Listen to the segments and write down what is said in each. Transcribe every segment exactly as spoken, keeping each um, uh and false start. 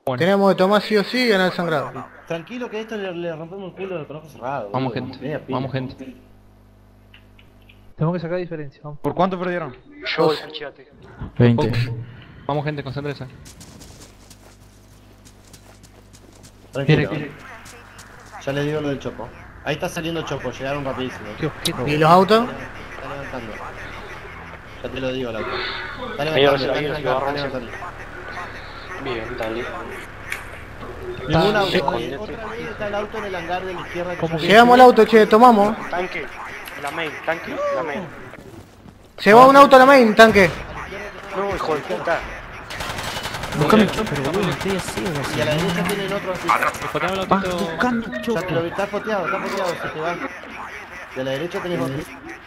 Bueno. Tenemos que tomar sí o sí y ganar el sangrado. Tranquilo que esto le, le rompemos el culo del trabajo cerrado. Vamos, boludo. gente. Media pila. Vamos, gente. Tenemos que sacar diferencia. Vamos. ¿Por cuánto perdieron? Yo el fichate. veinte. Vamos, gente, concéntrense. Tranquilo. Quiere, Ya le digo lo del chopo. Ahí está saliendo chopo, llegaron rapidísimo. Qué objeto. ¿Y los autos? Está levantando. Ya te lo digo, el auto. Está Ahí levantando, ahora está sí, ahí levantando, ahora está sí. levantando. Bien, dale. Ningún Ah, auto, sí. eh, otra vez está el auto en el hangar de la izquierda. que ¿Cómo yo- que? Llegamos al auto, che, tomamos. Tanque. La main, tanque, la main. Lleva un auto a la main, tanque. No, hijo de puta. Buscame el chopper, boludo, estoy así, Y a la derecha tienen otro así. Desfoteame el Va, autito. buscame el Ya te chopper. lo vi, está foteado, está foteado, se te va. Y a la derecha tenés otro.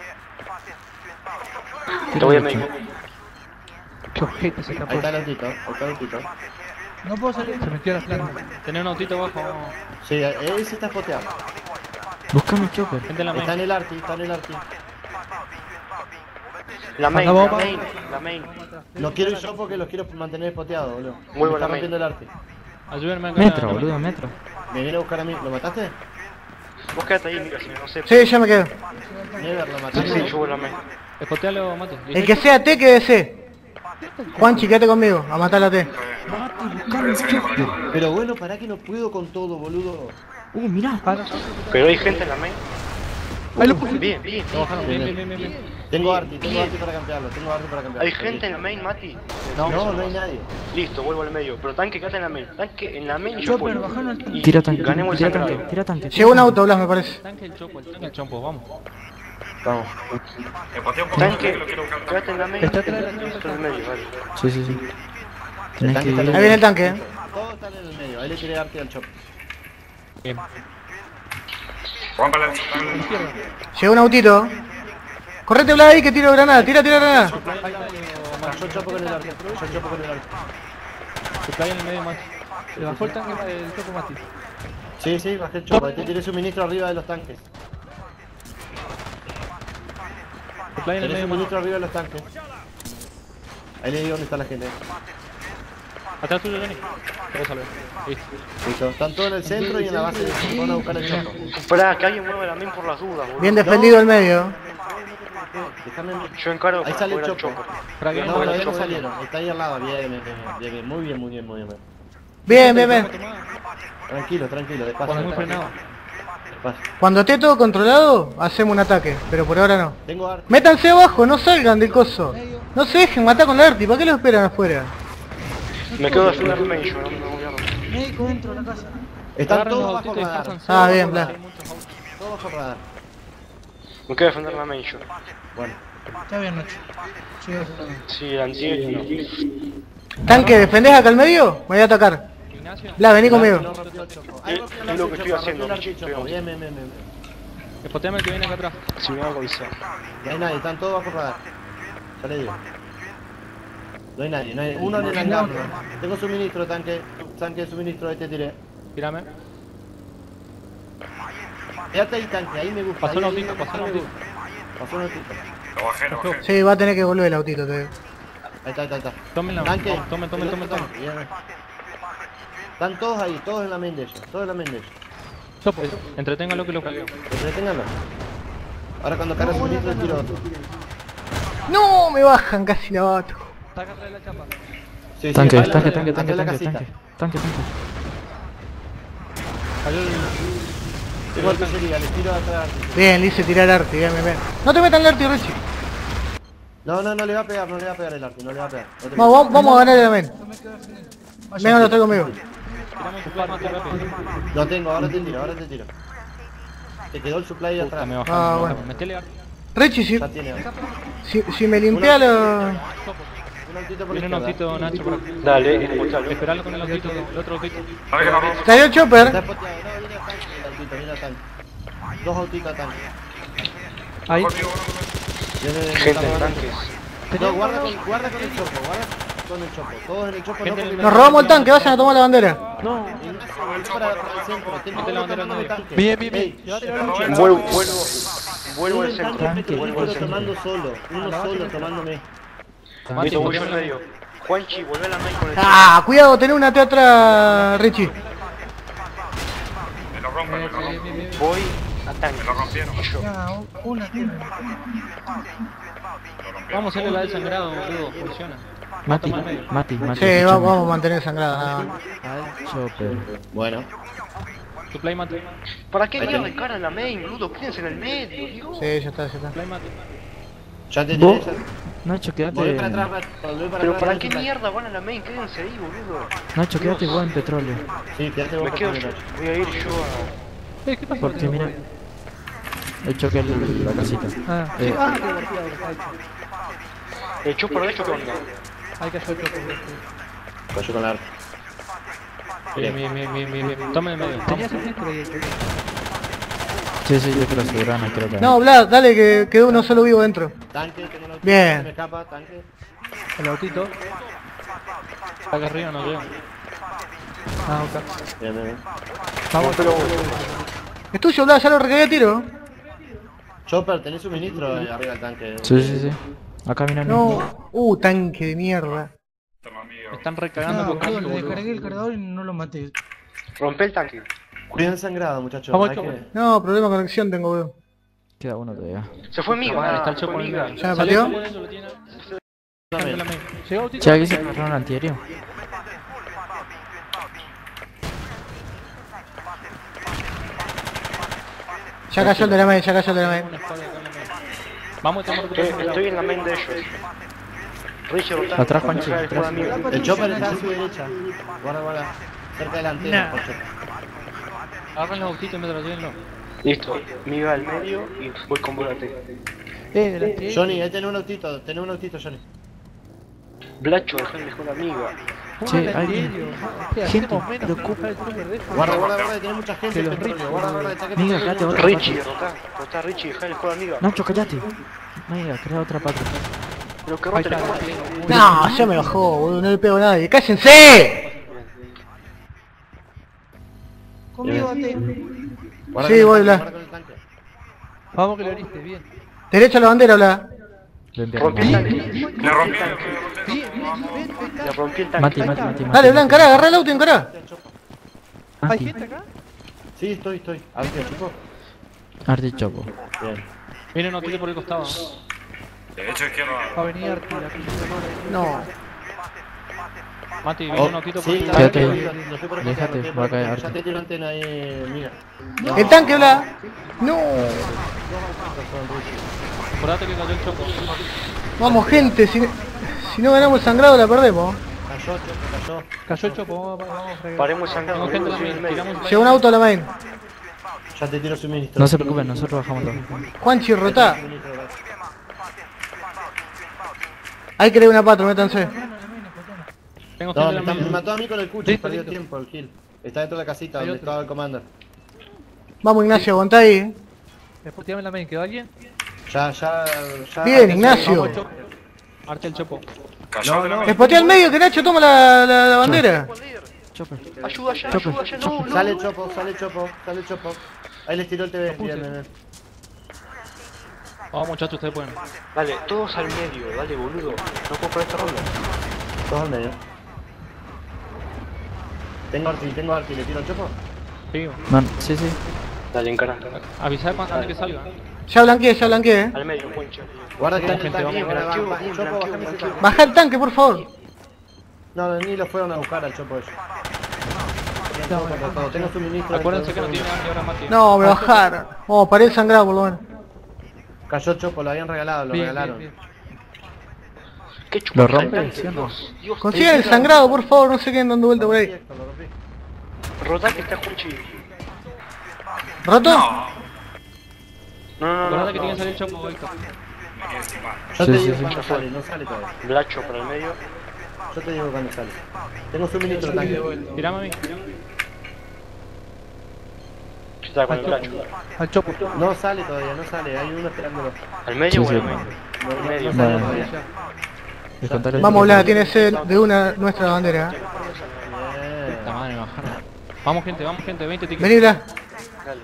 Te voy a medio. Qué objeto se Ahí escapó. está el autito, ahí está el autito. No puedo salir. Se metió a la planta. Tenés un autito abajo. Sí, ese está foteado. Buscame el chopper. Gente en la Está main. en el arti, está en el arti. La main, Anda, la vos. main, la main. No quiero ir yo porque los quiero mantener spoteados, boludo. Muy Me buena está main. rompiendo el arti. Ayúdenme acá. Metro, boludo, metro. Me viene a buscar a mí. ¿Lo mataste? Vos quedate ahí, mira, si no sé. Sí, ya me quedo. Never, lo Sí, mataste. sí, yo voy a la main. Desfotealo, mate. El que sea T, que de C. Juanchi, quédate conmigo, a matar la T. Buscame el chopper. Pero bueno, para que no puedo con todo, boludo. Uh, mirá. Pero hay gente en la main. Ahí lo puse. Bien, bien. Lo bajaron. Bien, bien, bien, bien. bien. Tengo arti, tengo arti para campearlo, tengo arti para campearlo. Hay gente en la main, Mati. No, no, no hay nadie. Listo, vuelvo al medio. Pero tanque, quédate en la main. Tanque en la main y yo Chopper, puedo. bajaron al Y Tira tanque, ganemos el tira sangrado. tanque, tira tanque. Llegó un auto, Blas, me parece. Tanque el chopo, el tanque el chompo, vamos. Vamos. Tanque, quédate en la main. Está atrás de la Listo, en el medio, vale. Sí, sí, sí. El Tenés tanque que está en ir. Ahí viene el tanque, eh. Todos están en el medio, ahí le tiré arti al chop. Bien. Llegó un autito. Correte, Blas, ahí que tiro granada. Tira, tira granada. Yo chopo con el arti, yo chopo con el arti. Supply en el medio más. Le bajó el tanque el chopo Mati. Sí, sí, bajé el chopo, ahí te tiré suministro arriba de los tanques. Supply en el Tenés medio más. suministro arriba de los tanques. Ahí le digo dónde está la gente. Atrás tuyo, Johnny. Te voy a salvar. Listo. Listo, están todos en el centro y en la base de van a buscar el chopo. Esperá, que alguien mueva la main por las dudas, boludo. Bien defendido el medio. Déjame. Yo encargo Ahí para sale el jugar al chopo. chopper. Para que No, no todavía no salieron, está ahí al lado, bien, bien, bien, bien, bien, muy bien, muy bien, muy bien. Bien, bien, bien. Tranquilo, tranquilo, despacio. Cuando muy despacio, frenado. despacio. Cuando esté todo controlado, hacemos un ataque. Pero por ahora no. Tengo arti. Métanse abajo, no salgan del coso. No se dejen matar con la Arti, ¿para qué lo esperan afuera? Me quedo de final main, yo no me voy a romper. Médico dentro de la casa. Están Agarren los todos bajo autitos y radar. pásanse. Ah, todos bien, bajo Blas. radar, Todos bajo radar. Me quedo a defender la main, yo. Bueno, Está bien, Nacho. Sigue haciendo. Sí, el anti no. Tanque, ¿defendés acá al medio? Me voy a atacar. Ignacio. Blas, vení conmigo. no rompió el chopo. Ahí Es- rompió el es lo arti que el estoy chopo, haciendo, rompió el arti el estoy chopo. bien. Bien, bien, bien, bien. Desfoteame el que viene acá atrás. Si me hago avisar. No hay nadie, están todos bajo radar. Ya le digo. No hay nadie, no hay uno en el hangar. ¿no? Tengo suministro, tanque, tanque de suministro, ahí te tiré. Tírame. Quédate ahí, tanque, ahí me gusta. Pasó ahí, un ahí, autito, ahí, pasó un ahí me autito. gusta. Pasó un autito. Sí, va a tener que volver el autito, te digo. Ahí está, ahí está, ahí está. Tomen la Tanque. Tomen, tomen, el tomen, otro tomen. tanque, bien. Están todos ahí, todos en la main de ellos, todos en la main de ellos. Chopo. Entreténgalo que lo cargueo. Entreténganlo. Ahora cuando cargue el suministro tiro otro. No, me bajan, casi la bato. Está acá atrás de la chapa. Sí, sí, Tanque, acá en la- tanque, acá tanque, en tanque, la tanque, casita. tanque. Tanque, tanque. Cayó el... Tengo artillería, les tiro atrás. Bien, le hice tirar Arti, bien, bien, bien. No te metan el Arti, Richie. No, no, no le va a pegar, no le va a pegar el arco, no le va a pegar. No te Vamos, vamos, vamos a ganar el men. Venga, lo estoy conmigo. Tirame un supply, mate, rápido. Lo tengo, ahora te tiro, ahora te tiro. Te quedó el supply Puta, atrás. me Ah, bajaron. bueno. Metele a... Richie, si, Ya tiene. si, si me limpia lo... Un autito por la Viene un izquierda. autito, Nacho, por acá. Dale, escuchalo. Esperalo con el autito, el otro autito. Cayó el Está chopper. spoteado, no, viene a tanque el autito, viene a tanque. Dos autitos a tanque. Ahí. Viene de- Gente está en robando. tanques. No, guarda con, guarda con el chopo, guarda con el chopo. Todos en el chopo, no Gente en porque... el- Nos robamos el tanque, vayan a tomar la bandera. No, Ignacio, volví para, para el centro. Tengo Mete la bandera tomando al medio. tanque. Bien, bien, bien. Ey, Vuelvo, vuelvo. Vuelvo al uno en centro. tanque, Vuelvo al pero centro. tomando solo. Uno solo tomándome. Mati, Listo, voy volví al medio. Juanchi, volvé a la main con el Ah, cuidado, tenés una T atrás, Richie. Me lo rompen, me lo rompen. Bien, bien, bien. Voy a tanque. Me lo rompieron. Yo. Ya, una tiene. Me lo rompieron. Vamos a hacerle la del sangrado, boludo. Funciona. Mati, Toma el medio. Mati, Mati. Sí, escúchame. vamos, vamos a mantener sangrado nada más. Al chopper. Bueno. Tu play mate. ¿Para qué Ahí mierda tenés. encaran en la main, boludo? Quédense en el medio, digo. Sí, ya está, ya está. Play mate. Ya te ¿Vos? tiré. Nacho, Volví para quédate. atrás, Rat, volví para Pero atrás. ¿para Rat, qué Rat. mierda van a la main? Quédense ahí, boludo. Nacho, quédate vos en petróleo. Sí, quédate vos Me para quedo atrás. yo. Voy a ir yo a... Eh, ¿qué pasó? Porque mira. El choque en la casita. Ah, Eh, ah, qué divertido que está hecho. El chopper de hecho, ¿qué onda? Hay que hacer otro. Cayó con la arma. Bien, bien, bien, bien, bien, bien. Toma el medio. Tenías un filtro ahí. Sí, sí, yo quiero asegurar, no quiero caer. No, Vlad, dale que quedó uno solo vivo dentro. Tanque, tengo una Bien. Me escapa, tanque. El autito. Acá arriba no veo. Ah, ok. Bien, bien, bien. Vamos, pero Es tuyo, Vlad, ya lo recargué a tiro. Chopper, tenés suministro eh, arriba del tanque. Sí, sí, sí. Acá mira. No. Uh, tanque de mierda. Toma, amigo. Me están recargando No, con boludo, casco, le boludo. descargué el cargador y no lo maté. Rompe el tanque. Cuiden sangrado, muchachos. Vamos, hay Chopper. que- No, problema de conexión tengo, boludo. Queda uno todavía. Se fue Miga. Vale, está el se fue chopo en el Miga. medio. ¿Ya me Salió pateó? por eso, lo tiene. Dame. En la main. Llegó autito. Che, aquí se agarraron antiaéreo. Ya cayó el de la main, ya cayó el de la main. Una espalda acá en la main. Vamos, estamos Estoy, recuperando. estoy en la main de ellos. Richie rotando. Atrás, Juanchi, Deja de atrás. jugar amigo. El chopper está a su derecha. Guarda, guarda. Cerca de la antena, Nah. por chopper. Agarran los autitos y me llévenlo. Listo. Miga al medio y voy con volante. Eh, delante. Johnny, ahí tenés un autito, tenés un autito, Johnny. Blacho, dejá de jugar amiga. Che, alguien. ¿Qué Gente, hacemos menos? preocupa. Buscar el trooper de eso. Guarda, guarda, guarda, tenés mucha gente Que en los petróleo. ricos, Guarda, guarda, ataque Miga, petróleo. acá te otra Richie, patria. rotá. Rotá Richie, dejá de jugar amiga. Nacho, callate. Mira, crea otra patria. Pero que Ahí rote está. la juega. No, ya me bajó, boludo, no le pego a nadie. ¡Cállense! Conmigo, ate. Guarda Sí, con el voy, tanque, Blas. guarda con el tanque. Vamos que lo heriste, bien. Derecha a la bandera, Vlad. Lo enviaron. Rompí el tanque. Le rompieron. Bien, bien, bien, ahí está. Le rompí el tanque. Mati, Mati, Mati. Mati, Dale, Blan, Mati. encará, agarrá el auto y encará. ¿Hay Mati, gente acá? Sí, estoy, estoy. ¿Abriste, chico? Arti Chopo. Bien. Viene un autito por el costado. Derecho, izquierdo. Va a venir Arti, la pinche No. Mati, viene Oh, un autito por el sí, costado. Quédate lo ahí. estoy- lo estoy por Déjate, escuchar, lo estoy va a por caer escuchar. Ya te tiro antena ahí, mira. El tanque, Vlad. No. Acordate que cayó el choco. Vamos, gente, si, si no ganamos el sangrado la perdemos. Cayó, Chopo, cayó. Cayó el chopo, vamos, vamos, vamos a fregar. Paremos sangrado. Tengo gente en la boludo, main. en el medio. Tiramos Llegó un auto a la main. Ya te tiro suministro. No se preocupen, nosotros bajamos todo. Juanchi, rotá. Suministro, Blas. Hay que leer una patro, métanse. Tengo No, gente me, en la está- me main. mató a mí con el cucho, Listo, perdió listo. tiempo el kill. Está dentro de la casita Hay donde otro. estaba el commander. Vamos, Ignacio, aguantá ahí. Después tirame la main, ¿quedó alguien? Ya, ya, ya. Bien, Ignacio. Vamos, chopo. Arte el chopo. Cayó No, de la no. main. Espotea al medio, que Nacho toma la, la, la bandera. Chopper. Ayuda ya, Chope, ayuda ya. No, no. Sale Chopo, sale Chopo, sale Chopo. Ahí les tiró el T V. Bien, bien, bien. Vamos, muchachos, ustedes pueden. Dale, todos al medio. Dale, boludo. No puedo por esta ronda. Todos al medio. Tengo Arti, tengo Arti, ¿le tiro al Chopo? Sí. Man, sí, sí. Dale, encara. Avisar más antes que salga. Ya blanqueé, ya blanqueé, eh. Al medio, Juancho. Guarda que Gente, viene el tanque, vamos, guarda, blanqueo, baja, blanqueo, Chopo, bajame ese blanqueo. tanque. Baja el tanque, por favor. No, ni lo fueron a buscar al Chopo ellos. Bien, Chopo, por todo. Tengo suministro. Acuérdense que dentro no de un tiene ahora Mati. No, me bajaron. Oh, paré el sangrado, por lo menos. segundo. Cayó Chopo, lo habían regalado, lo Bien, regalaron. bien, bien. ¿Qué ¿Lo chupa rompe? tanque? ¿Sí o no? Dios, Dios. Consigan el sangrado, por favor, no se queden dando vuelta por ahí. Esto, lo rompí. Rotá que está Juanchi. ¿Roto? No, no, no. Acordate que no. tiene que salir el chopo, Víctor. Me quedé sin mano. Yo Sí, te sí, digo sí. cuando sale, no sale todavía. Blacho para el medio. Yo te digo cuando sale. Tengo suministro tanque. Tirame a mí. Está con el Blacho. Al chopo. No sale todavía, no sale, hay uno esperándolo. ¿Al medio Sí, o sí. al medio? No, Al no, medio. no sale Bueno. todavía. Descontar el Vamos, ticket. Bla, tiene sed de una nuestra bandera. Bien. Puta madre, me bajaron. Vamos, gente, vamos, gente. veinte tickets. Vení, Bla. Dale.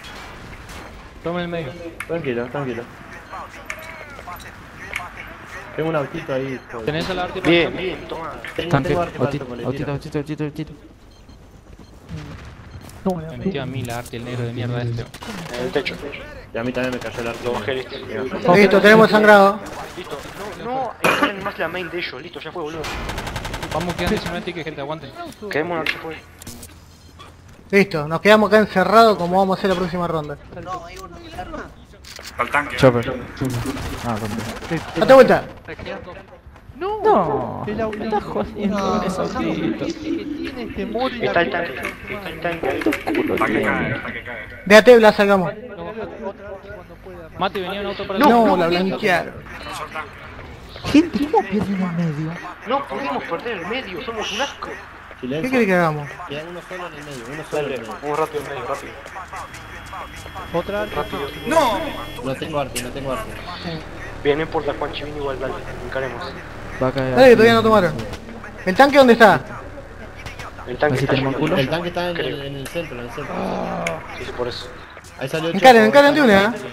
Toma el medio. Tranquilo, tranquilo. Tengo un autito ahí. joder. ¿Tenés el arte para Bien, el bien, toma. Tengo, Tanque, tengo arte para el autito, topo, le autito, tiro. autito, autito, autito. No, Me metió a mí la arte, el negro de mierda este. En el techo. Y a mí también me cayó el arte. Lo bajé, listo. Listo, tenemos sangrado. Listo. No, no, encarguen más la main de ellos. Listo, ya fue, boludo. Vamos quedando sin que gente aguante. Quedémonos, se fue. Listo, nos quedamos acá encerrados como vamos a hacer la próxima ronda. Al tanque. Chopper. Ah, ¿dónde? Date vuelta. No, No, el me autito. estás jodiendo con ese autito. Que tiene este mori. Está el tanque. Está el tanque ahí. El tanque cae, el tanque cae. De A T la sacamos. Mate, venía un auto para No, la blanquearon. Pasó el tanque. Gente, ¿cómo pierden el medio? No podemos perder el medio, somos un asco. ¿Qué Silencio. querés que hagamos? Queda uno solo en el medio, uno solo en Dale, el medio. vamos rápido, medio, rápido. Otra. Rápido. No tengo arte, no tengo arte. Bien, no importa, Juan Chivini igual, dale, encaremos. Va a caer. Dale que todavía no tomaron. ¿El tanque dónde está? El tanque Así está tenemos lleno. culo. El tanque está en, Creo. en el centro, en el centro. Sí, sí, por eso. Ahí salió el Encaren, Chopo, encaren de una. ¿eh?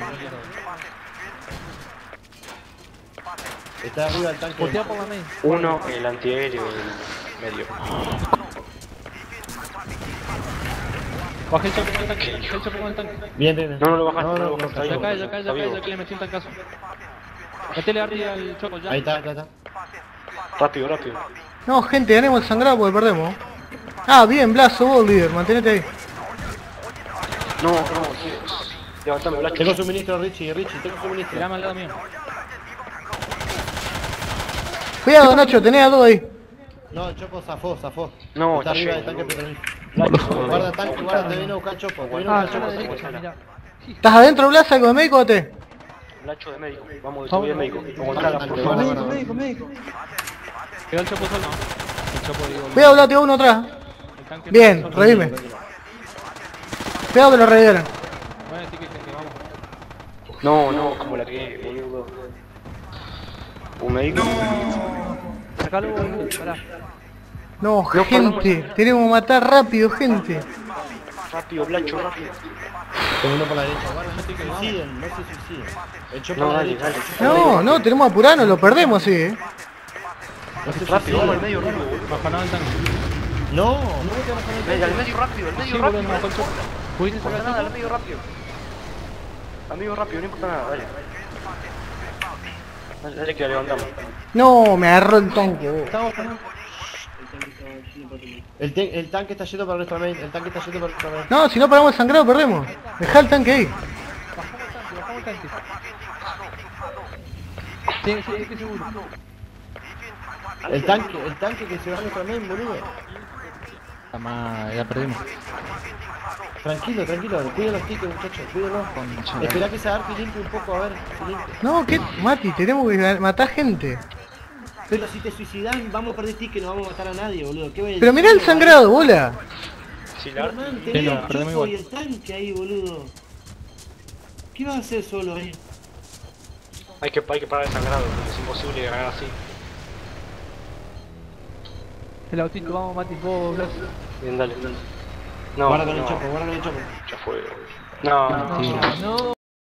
Está arriba el tanque. Voltea por la main. Uno, el antiaéreo, el medio. Bajé el chopo con el tanque, bajé el chopo con el tanque. Bien, bien, bien. No, no lo bajas, No, no, no, lo no, bajas, está Ya vivo. cae, ya cae, Está ya cae, vivo. ya que le metí un tancazo. Metele arte al choco ya. Ahí está, ahí está. Rápido, rápido. No, gente, ganemos el sangrado porque perdemos. Ah, bien, Blazo, vos líder, mantenete ahí. No, no, Dios. Levantame, Blacho. Tengo suministro, Richie, Richie, tengo suministro. Tirame al lado mío. Cuidado, Nacho, tenés a dos ahí. No, el Chopo zafó, zafó. No, está está arriba lleno, del tanque boludo. petrolífero. Guarda el tanque, guarda, te viene a buscar el Chopo. Te viene a Ah, buscar yo el la Chopo. derecha, mirá. ¿Estás adentro, Blaza, con el médico o te? Blacho de médico. Vamos, te voy de médico. Aguantá la Guarda, por guarda, favor. guarda. Médico, médico. Quedó el chopo solo. El chopo digo. Cuidado, Blazo, uno atrás. El tanque Bien, solo. revime. Cuidado que lo revivieron. Bueno, sí que que vamos. No, no, como la que, boludo. Un médico. Sacalo, boludo, pará. No, gente, tenemos que matar rápido, gente. Rápido, Blacho, rápido. Tengo uno por la derecha. Guarda, no se suiciden, no se suiciden. El Chopo No, por la dale, derecha. dale. el Chopo por la No, no, tenemos que apurarnos, lo perdemos, sí. eh. No se Rápido, vamos al suiciden. medio, rápido, boludo. Baja nada el tanque. No, no te vas a meter. Medio, al medio rápido, al medio Sí, boludo, rápido. me bajó el chopo. ¿Pudiste No pasa sacar nada, el al medio rápido. Al medio rápido, no importa nada, dale. Dale, dale que la levantamos. No, me agarró el tanque, vos. Estamos con un... El, te- el tanque está yendo para nuestra main, el tanque está yendo para nuestra main. No, si no paramos el sangrado, perdemos. Dejá el tanque ahí. Bajamos el tanque. Sí, sí, estoy seguro. El tanque, el tanque que se va a nuestra main, boludo. La madre, ya perdimos. Tranquilo, tranquilo, cuida los tickets, muchachos, cuídenlos. Esperá que se arte limpie un poco, a ver, si limpia. No, ¿qué? Mati, tenemos que matar gente. Pero si te suicidan, vamos a perder tickets, no vamos a matar a nadie, boludo. ¿Qué voy a Pero mirá el decir? sangrado, bola. Sí, la Man, Sí, tenés no, el perdemos Chopo igual. y el tanque ahí, boludo. ¿Qué vas a hacer solo ahí? hay que, hay que parar el sangrado, porque es imposible ganar así. El autito, vamos, Mati, vos, Blas. Bien, dale. No, Guarda con el no, Chopo, guarda con el Chopo. ya fue. No, no, No, no.